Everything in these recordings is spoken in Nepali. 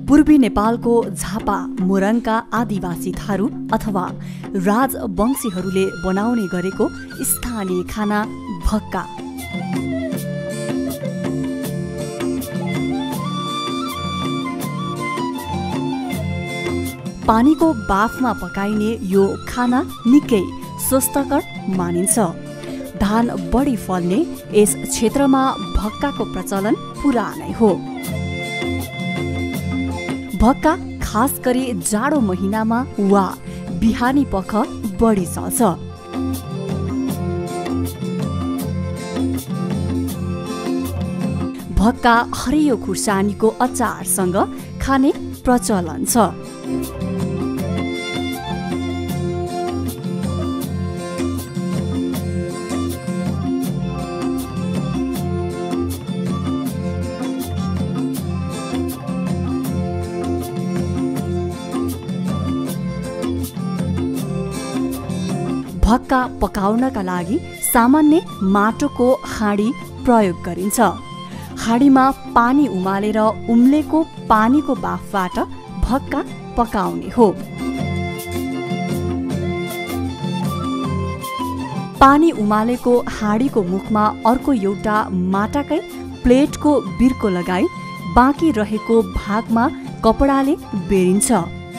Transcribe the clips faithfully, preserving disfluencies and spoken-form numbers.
पूर्वी नेपालको झापा मोरङका आदिवासी थारू अथवा राजवंशीहरूले बनाउने गरेको स्थानीय खाना भक्का। पानीको बाफमा पकाइने यो खाना निकै स्वस्थकर मानिन्छ। धान बढी फल्ने यस क्षेत्रमा भक्काको प्रचलन पुरानै हो। भक्का खास गरी जाडो महिनामा वा बिहानी पख बढी चल्छ। भक्का हरियो खुर्सानीको अचारसँग खाने प्रचलन छ। भक्का पकाउनका लागि सामान्य माटोको हाँडी प्रयोग गरिन्छ। हाँडीमा पानी उमालेर उम्लेको पानीको बाफबाट भक्का पकाउने हो। पानी उमालेको हाँडीको मुखमा अर्को एउटा माटाकै प्लेटको बिर्को लगाई बाँकी रहेको भागमा कपडाले बेरिन्छ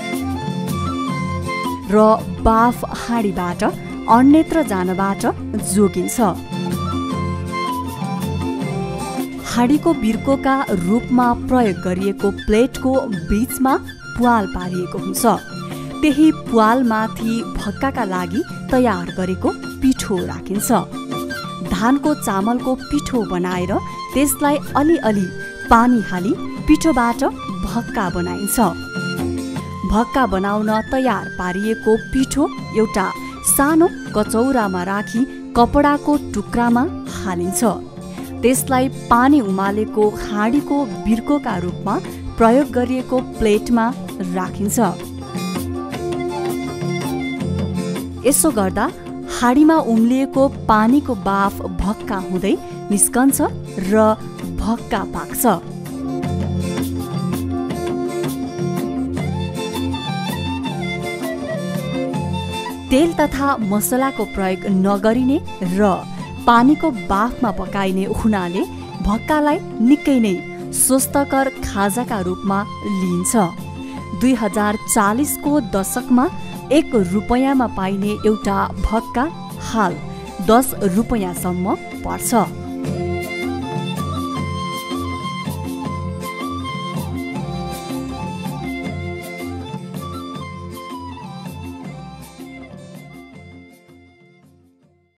र बाफ हाँडीबाट अन्यत्र जानबाट जोगिन्छ। हाँडीको बिर्कोका रूपमा प्रयोग गरिएको प्लेटको बीचमा प्वाल पारिएको हुन्छ। त्यही प्वालमाथि भक्काका लागि तयार गरेको पिठो राखिन्छ। धानको चामलको पिठो बनाएर त्यसलाई अलिअलि पानी हाली पिठोबाट भक्का बनाइन्छ। भक्का बनाउन तयार पारिएको पिठो एउटा सानो कचौरामा राखी कपडाको टुक्रामा हालिन्छ। त्यसलाई पानी उमालेको हाँडीको बिर्कोका रूपमा प्रयोग गरिएको प्लेटमा राखिन्छ। यसो गर्दा हाँडीमा उम्लिएको पानीको बाफ भक्का हुँदै निस्कन्छ र भक्का पाक्छ। तेल तथा मसलाको प्रयोग नगरिने र पानीको बाफमा पकाइने हुनाले भक्कालाई निकै नै स्वस्थकर खाजाका रूपमा लिइन्छ। दुई हजार चालिसको दशकमा एक रुपियाँमा पाइने एउटा भक्का हाल दस रुपियाँसम्म पर्छ।